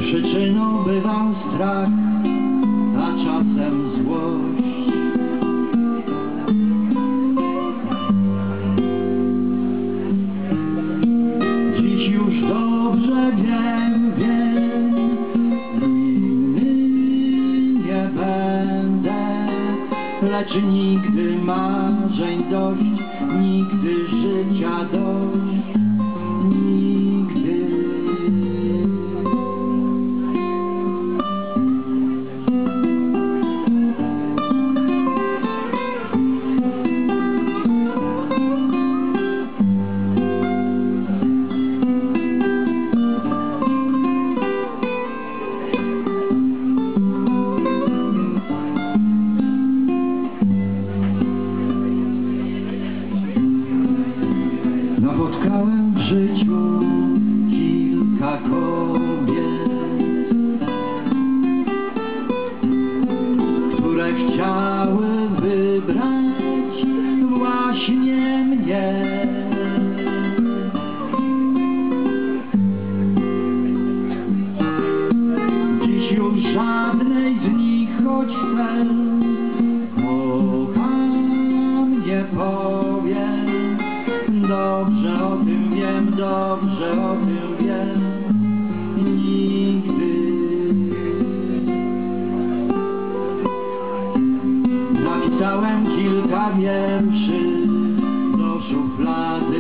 Przyczyną bywał strach, a czasem złość. Dziś już dobrze wiem, inny nie będę, lecz nigdy marzeń dość, nigdy życia dość, nigdy. Napotkałem w życiu kilka kobiet, które chciały wybrać właśnie mnie. Dziś już żadnej z nich, choć chcę, kocham, nie powiem. Dobrze o tym wiem, dobrze o tym wiem, nigdy. Napisałem kilka wierszy do szuflady.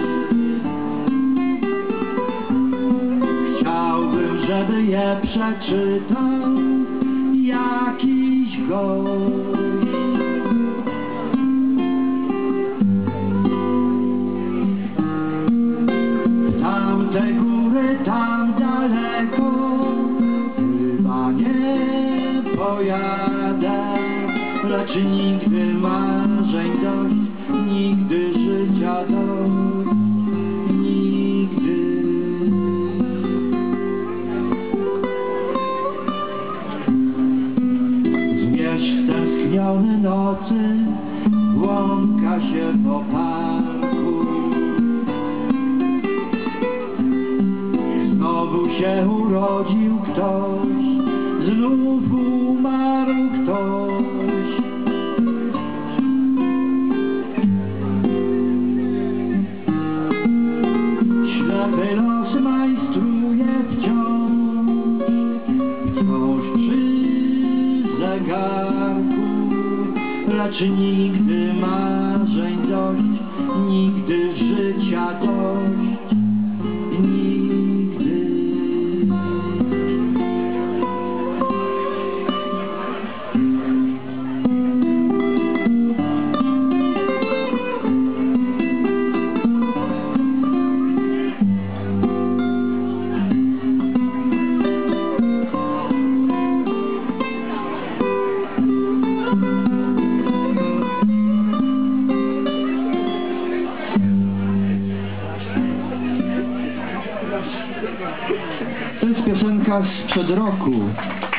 Chciałbym, żeby je przeczytał jakiś gość. Te góry tam daleko chyba nie pojadę, lecz nigdy marzeń dość, nigdy życia dość, nigdy. Zmierzch stęskniony nocy błąka się po parku. Znowu się urodził ktoś, znów umarł ktoś. Ślepy los majstruje wciąż przy zegarku, lecz nigdy marzeń dość, nigdy życia dość, nigdy. To jest piosenka sprzed roku.